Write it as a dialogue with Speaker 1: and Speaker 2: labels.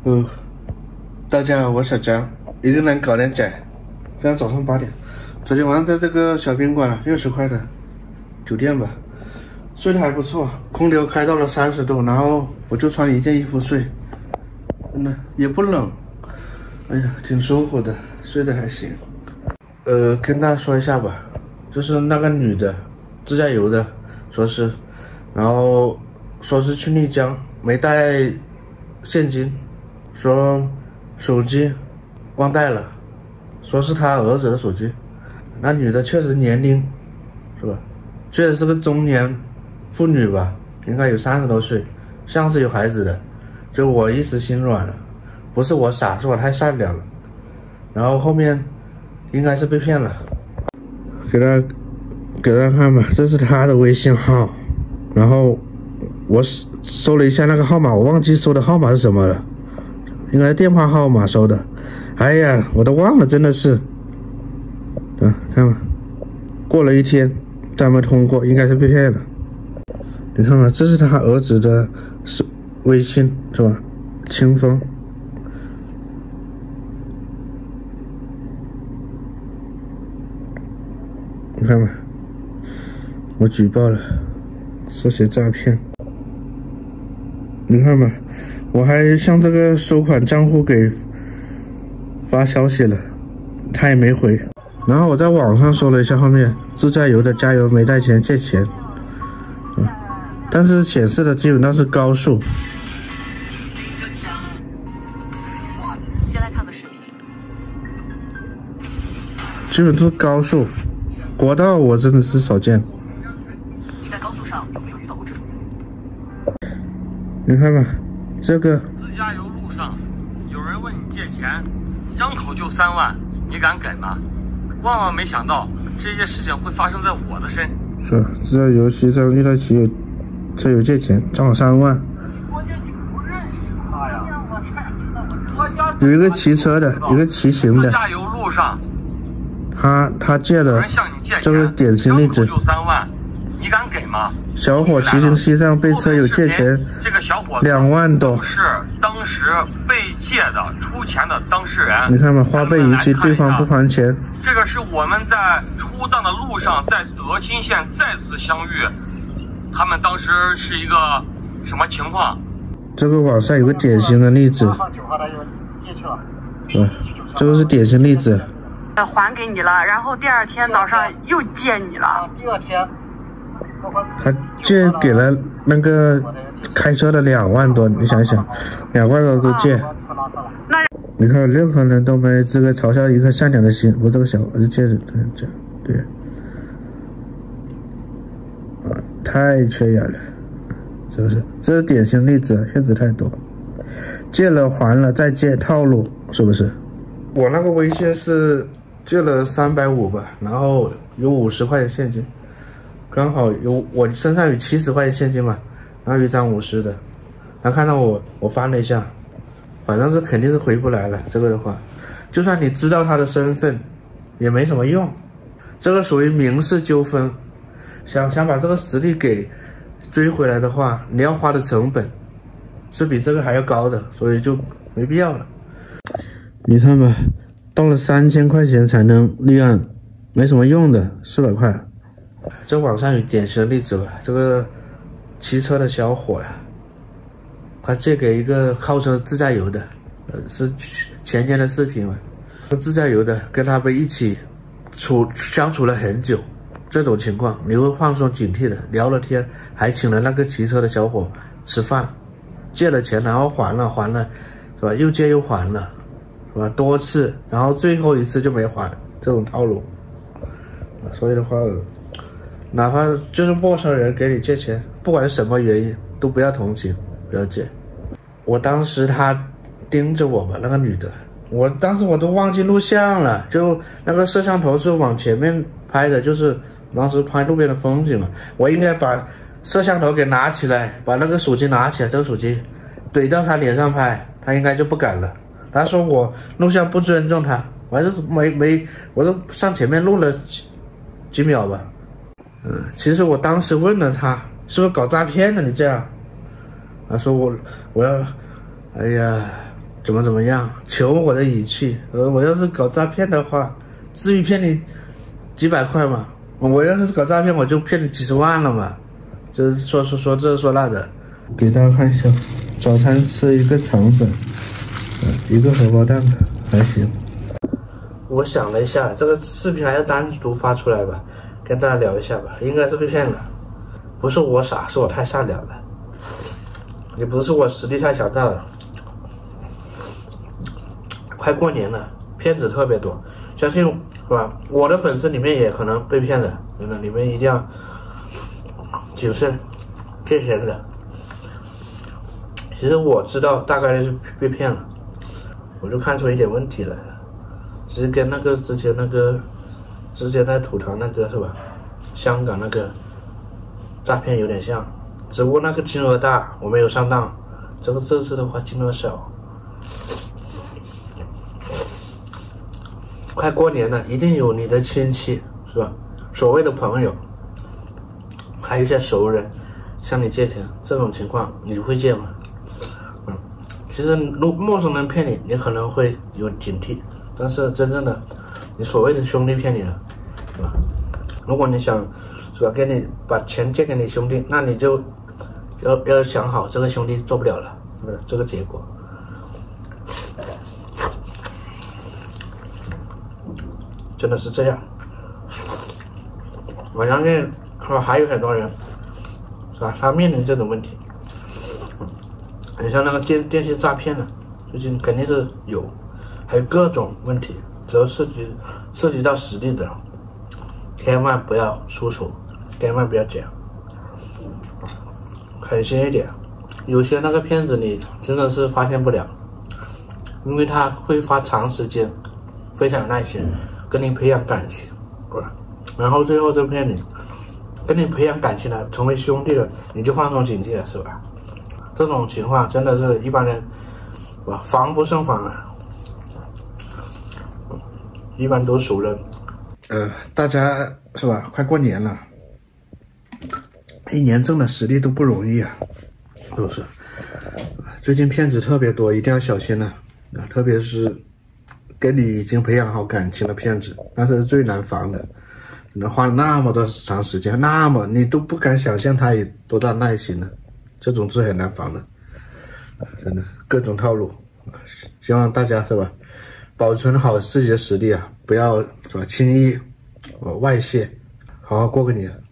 Speaker 1: 大家好，我小江，一个人搞点仔。现在早上8点，昨天晚上在这个小宾馆60块的酒店吧，睡得还不错，空调开到了30度，然后我就穿一件衣服睡，真的也不冷，哎呀，挺舒服的，睡得还行。跟大家说一下吧，就是那个女的自驾游的，然后说是去丽江，没带现金，说手机忘带了，说是他儿子的手机。那女的确实年龄是吧，确实是个中年妇女吧，应该有30多岁，像是有孩子的。就我一时心软了，不是我傻，是我太善良了。然后后面应该是被骗了，给大家看吧，这是他的微信号，然后我搜了一下那个号码，我忘记搜的号码是什么了，应该是电话号码搜的。哎呀，我都忘了，真的是。看吧，过了1天都还没通过，应该是被骗了。你看吧，这是他儿子的微信是吧？清风。你看吧，我举报了，涉嫌诈骗。你看吧，我还向这个收款账户给发消息了，他也没回。然后我在网上搜了一下，后面自驾游的加油没带钱借钱，但是显示的基本上是高速。先来看个视频，基本都是高速，国道我真的是少见。你在高速上有没有遇到过这种人？你看吧，这个
Speaker 2: 自驾游路上有人问你借钱，张口就3万，你敢给吗？万万没想到这些事情会发生在我的身。
Speaker 1: 是自驾游戏上遇到车友借钱，张口3万。
Speaker 2: 关键你不认识他呀。
Speaker 1: 有一个骑车的，一个骑行的。
Speaker 2: 自驾游路上，
Speaker 1: 他借的，这个典型例子。
Speaker 2: 张口就3万，你敢给吗？
Speaker 1: 小伙骑行西藏被车友借钱2万多，
Speaker 2: 是当时被借的出钱的当事人。
Speaker 1: 你看吧，花呗逾期，对方不还钱。
Speaker 2: 这个是我们在出藏的路上，在德钦县再次相遇。他们当时是一个什么情况？
Speaker 1: 这个网上有个典型的例子，这个是典型例子。
Speaker 3: 还给你了，然后第2天早上又借你了。
Speaker 2: 第2天。
Speaker 1: 他借给了那个开车的2万多，你想想，2万多都借。你看，任何人都没资格嘲笑一颗善良的心。我这个小伙子借的这样，对，太缺眼了，是不是？这是典型例子，骗子太多，借了还了再借，套路，是不是？我那个微信是借了350吧，然后有50块钱现金。刚好我身上有70块钱现金嘛，然后有一张50的，他看到我翻了一下，反正是肯定是回不来了。这个的话，就算你知道他的身份，也没什么用。这个属于民事纠纷，想把这个实力给追回来的话，你要花的成本是比这个还要高的，所以就没必要了。你看吧，到了3000块钱才能立案，没什么用的，400块。这网上有典型的例子吧，这个骑车的小伙呀，他借给一个号称自驾游的，是前年的视频嘛，自驾游的跟他们一起相处了很久，这种情况你会放松警惕的，聊了天，还请了那个骑车的小伙吃饭，借了钱然后还了，是吧？又借又还了，是吧？多次，然后最后一次就没还，这种套路。所以的话，哪怕就是陌生人给你借钱，不管什么原因，都不要同情，不要借。我当时他盯着我吧，那个女的，我当时我都忘记录像了，就那个摄像头是往前面拍的，就是当时拍路边的风景嘛，我应该把摄像头给拿起来，把那个手机拿起来，这个手机怼到他脸上拍，他应该就不敢了。他说我录像不尊重他，我还是我都上前面录了几秒吧。其实我当时问了他，是不是搞诈骗的？你这样，他说我要，哎呀， 怎么样，求我的语气。我要是搞诈骗的话，至于骗你几百块吗？我要是搞诈骗，我就骗你几十万了嘛。就是说这说那的。给大家看一下，早餐吃一个肠粉，一个荷包蛋还行。我想了一下，这个视频还是单独发出来吧，跟大家聊一下吧。应该是被骗了，不是我傻，是我太善良了，也不是我实力太强大了。快过年了，骗子特别多，相信是吧？我的粉丝里面也可能被骗的，真的，你们一定要谨慎借钱的。其实我知道大概率是被骗了，我就看出一点问题来了。其实跟那个之前在吐槽那个是吧？香港那个诈骗有点像，只不过那个金额大，我没有上当。这次的话金额小。快过年了，一定有你的亲戚是吧？所谓的朋友，还有一些熟人向你借钱，这种情况你会借吗？其实陌生人骗你，你可能会有警惕，但是真正的你所谓的兄弟骗你了，是吧？如果你想是吧，把钱借给你兄弟，那你就要想好这个兄弟做不了了，是不是这个结果？真的是这样，我相信还有很多人是吧，他面临这种问题。你像那个电信诈骗的，最近肯定是有，还有各种问题，只要涉及到实力的，千万不要出手，千万不要讲，狠心一点。有些那个骗子你真的是发现不了，因为他会花长时间，非常有耐心跟你培养感情，是吧？然后最后就骗你，跟你培养感情了，成为兄弟了，你就放松警惕了，是吧？这种情况真的是一般人防不胜防啊，一般都熟人。大家是吧？快过年了，一年挣的实力都不容易啊，是不是？最近骗子特别多，一定要小心了啊！特别是跟你已经培养好感情的骗子，那是最难防的。能花那么多长时间，你都不敢想象他有多大耐心呢。这种是很难防的，真的各种套路，希望大家是吧，保存好自己的实力啊，不要是吧轻易外泄，好好过个年。